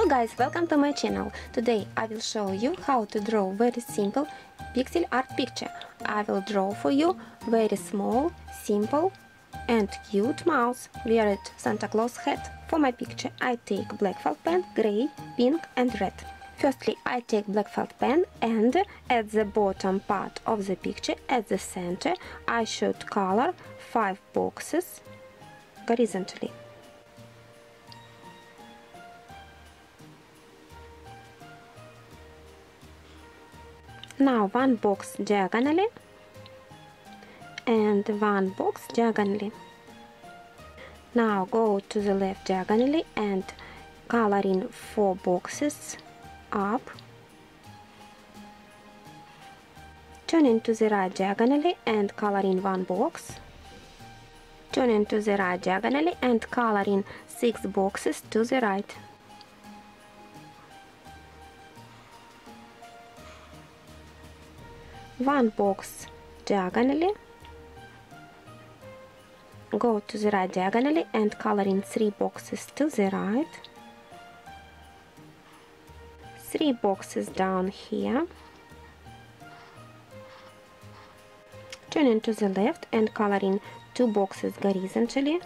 Hello guys, welcome to my channel. Today I will show you how to draw very simple pixel art picture. I will draw for you very small, simple and cute mouse wearing Santa Claus hat. For my picture I take black felt pen, grey, pink and red. Firstly I take black felt pen and at the bottom part of the picture, at the center, I should color 5 boxes horizontally. Now one box diagonally and one box diagonally. Now go to the left diagonally and color in 4 boxes up. Turn into the right diagonally and color in 1 box. Turn into the right diagonally and color in 6 boxes to the right. One box diagonally, go to the right diagonally and color in 3 boxes to the right, 3 boxes down here, turn into the left and color in 2 boxes horizontally,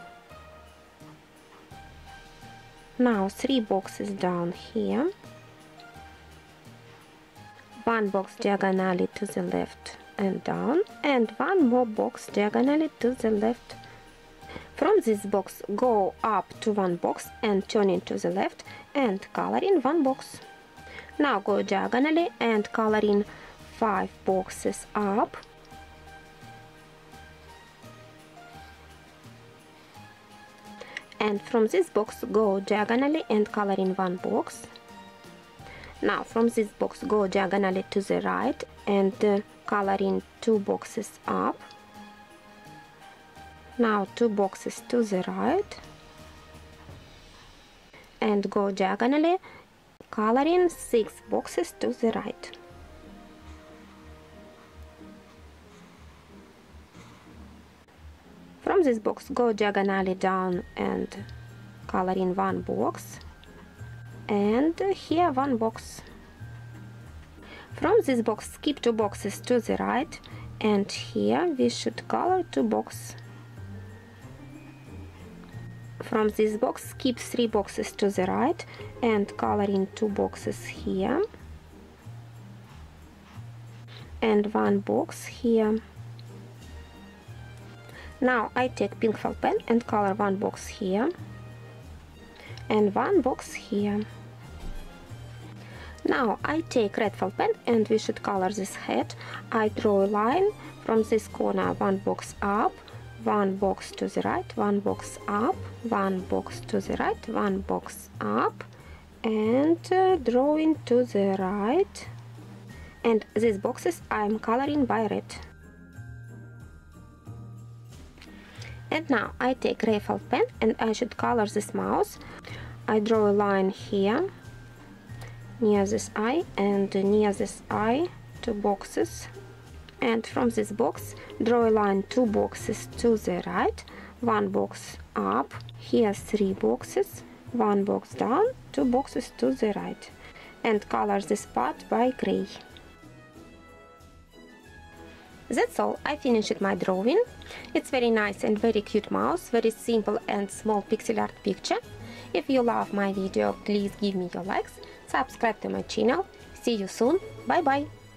now 3 boxes down here, 1 box diagonally to the left and down, and 1 more box diagonally to the left. From this box go up to 1 box and turn into the left and color in 1 box. Now go diagonally and color in 5 boxes up. And from this box go diagonally and color in 1 box. Now from this box go diagonally to the right and color in 2 boxes up. Now 2 boxes to the right and go diagonally, color in 6 boxes to the right. From this box go diagonally down and color in 1 box. And here 1 box. From this box skip 2 boxes to the right and here we should color 2 boxes. From this box skip 3 boxes to the right and color in 2 boxes here and 1 box here. Now I take pink felt pen and color 1 box here and 1 box here. Now I take red felt pen and we should color this hat. I draw a line from this corner, 1 box up, 1 box to the right, 1 box up, 1 box to the right, 1 box up, and drawing to the right. And these boxes I am coloring by red. And now I take gray felt pen and I should color this mouse. I draw a line here near this eye and near this eye 2 boxes, and from this box draw a line 2 boxes to the right, 1 box up, here 3 boxes, 1 box down, 2 boxes to the right, and color this part by gray. That's all, I finished my drawing. It's very nice and very cute mouse, very simple and small pixel art picture. If you love my video, please give me your likes, subscribe to my channel. See you soon, bye bye!